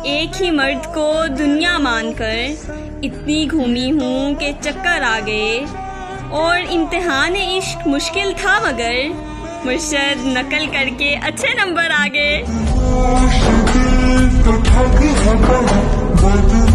एक ही मर्द को दुनिया मानकर इतनी घूमी हूँ कि चक्कर आ गए। और इम्तिहान इश्क मुश्किल था मगर मुर्शद नकल करके अच्छे नंबर आ गए।